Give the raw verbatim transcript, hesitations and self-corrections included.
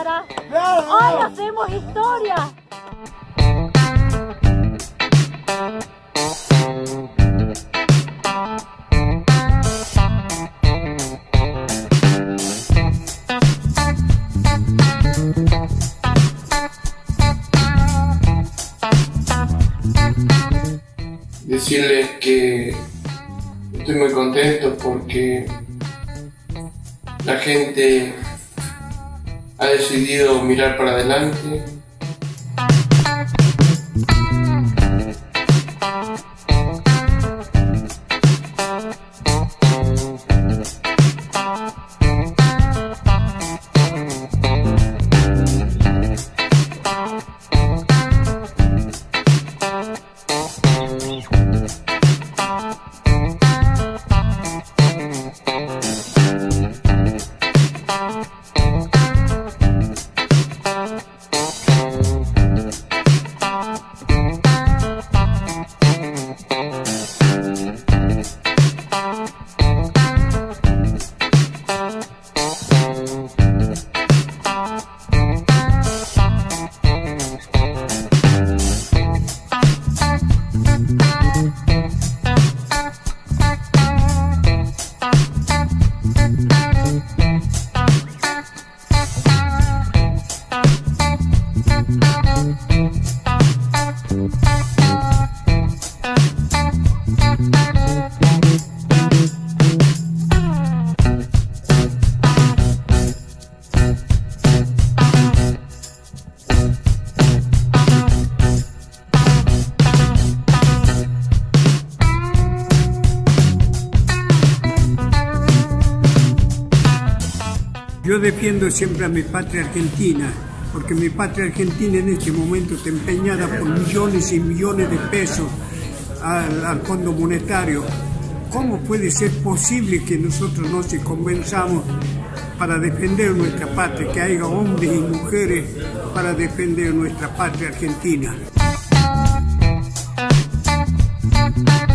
cámara. Hoy hacemos historia. Decirles que estoy muy contento porque la gente ha decidido mirar para adelante. Yo defiendo siempre a mi patria argentina, porque mi patria argentina en este momento está empeñada por millones y millones de pesos al, al Fondo Monetario. ¿Cómo puede ser posible que nosotros no se convenzamos para defender nuestra patria, que haya hombres y mujeres para defender nuestra patria argentina?